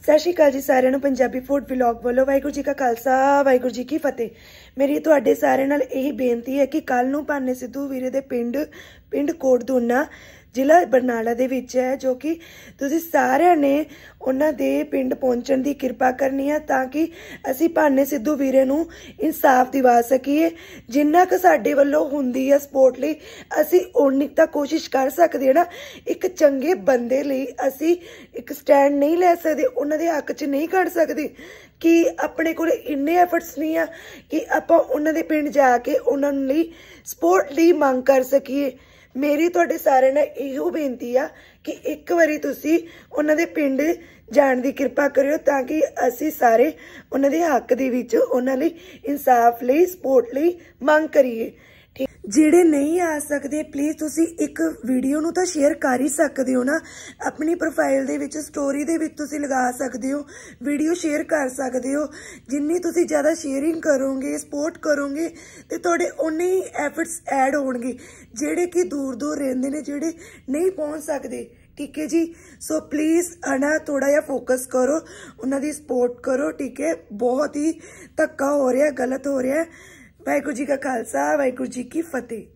सत श्री अकाल जी सारिਆਂ ਨੂੰ पंजाबी फूड व्लॉग वालों वाहिगुरू जी का खालसा वाहिगुरू जी की फतेह। मेरी तुहाडे सारिਆਂ ਨਾਲ यही बेनती है कि कल नूं भाने सिद्धू वीरे दे पिंड कोटदूना जिला बरनाला दे विच है, जो कि तुसीं सारिਆਂ ने उन्हां दे पिंड पहुंचण दी किरपा करनी है ताकि असीं भाने सिद्धू वीरे नूं इंसाफ दिवा सकीए। जिन्ना क साडे वल्लों हुंदी है सपोर्ट लई असीं उन्नी तां कोशिश कर सकदे हां ना। एक चंगे बंदे लई असीं एक स्टैंड नहीं लै सकदे, उन्हां दे हक च नहीं खड़ सकदे कि अपने कोल इन्ने एफर्ट्स नहीं आ कि आपां उन्हां दे पिंड जाके उन्हां लई सपोर्ट लई मंग कर सकीए। मेरी तुहाडे सारिਆਂ ਨਾਲ ਇਹੋ बेनती आ कि एक बारी तुसीं उन्हां दे पिंड जाण दी किरपा करियो ताकि असीं सारे उन्हां दे हक दे विच उन्हां लई इंसाफ लई सपोर्ट लई मंग करिए। ਜਿਹੜੇ नहीं आ सकते प्लीज़ तुसी एक वीडियो नूं तां शेयर कर ही सकते हो ना, अपनी profile they which story they विच तुसी लगा सकते हो, वीडियो शेयर कर सकते हो। जिन्नी तुसी ज़्यादा शेयरिंग करोगे सपोर्ट करोगे तो तुहाडे उन्ने ही एफर्ट्स ऐड होणगे जिहड़े कि दूर दूर रहिंदे ने, जिहड़े नहीं पहुंच सकते। ठीक है जी, सो प्लीज़ आना थोड़ा जिहा फोकस करो, उन्हां दी सपोर्ट करो। ठीक है, बहुत ही धक्का हो रहा, गलत हो रहा है। वाहिगुरू जी का खालसा वाहिगुरू जी की फतेह।